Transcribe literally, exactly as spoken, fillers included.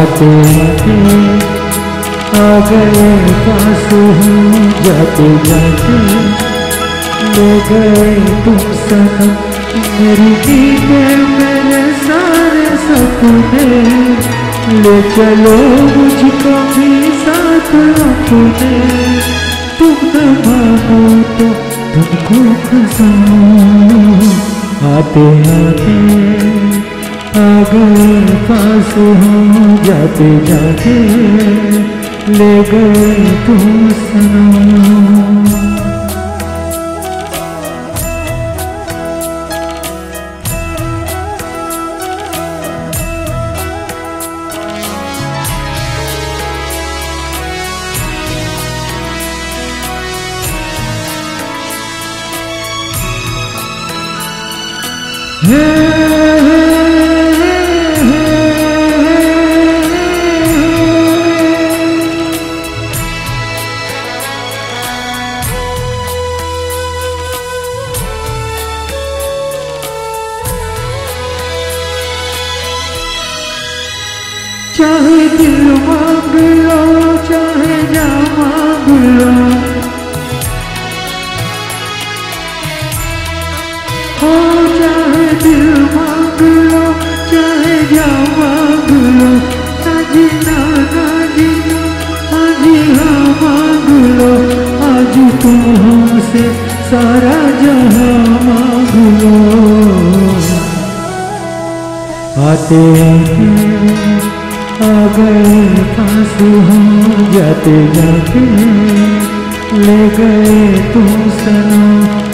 आते आते आ गए पास हूँ, जाते जाते ले गए तुम सनम। मेरी नींदें मेरे सारे सपने, ले चलो मुझको भी साथ अपने। तुम न मानो तो तुमको कसम, आते आते आ गए पास हूँ, जाते जाते ले गए तुम सनम। चाहे दिल मांग लो, चाहे जा मांग लो, हो चाहे दिल मांग लो, चाहे जा मांग लो। ना जीना ना जीना, आज हाँ मांग लो, आज तुम हमसे सारा जहां मांग लो। आते आ गए पास हूँ, जाते जाते ले गए तुम सनम।